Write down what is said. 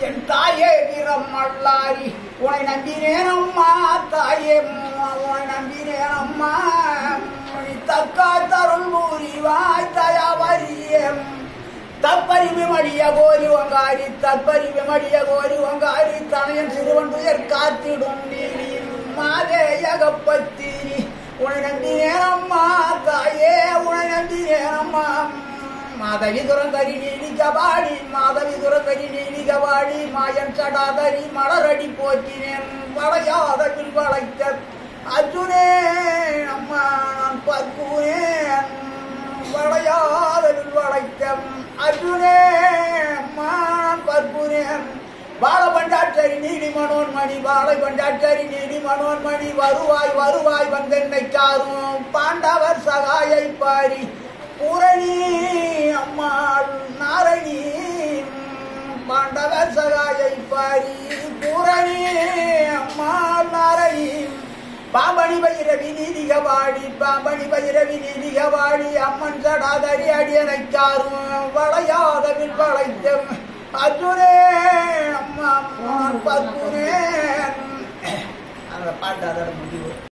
என் தாயே வீரம் மல்லாரி உனை நம்பினேன் அம்மா தாயே உனை நம்பினேன் அம்மா நீ தக்கா தருள் பூரிவாய் தயாவரியம் தப்பறிவு மடிய கோரி வங்காரி தப்பறிவு மடிய கோரி வங்காரி தனையன் சிறுவன் துயர் காத்திடும் நீ மாதேயகப்பத்தி உனை நம்பினேன் அம்மா தாயே உனை நம்பினேன் அம்மா மாதவி துரந்தரி நீலி கபாடி மாதவி துரந்தரி நீலி கபாடி மாயன் சடாதரி மலரடி போற்றினேன் வளையாதவில் வளைத்த அர்ஜுனே அம்மா நான் பக்குனேன் வளையாதவில் வளைத்த அர்ஜுனே அம்மா நான் பக்குனேன் வாழ பண்டாட்சரி நீலி மனோன்மணி வாழை பண்டாட்சரி நீலி மனோன்மணி வருவாய் வருவாய் வந்தென்னை சாரும் பாண்டவர் சகாயை பாரி பூரணி அம்மாள் நாரணி பாண்டவர் சகாயை பாரி பூரணி அம்மாள் நாரணி பாம்பணி பைரவி நீதிகவாடி பாம்பணி பைரவி நீதிகவாடி அம்மன் சடாதரி அடியனை சாரும் வளையாதவில் வளைத்தம் அர்ஜுனே அம்மா பக்குனே அந்த பாட்டு அதோட முடிவு.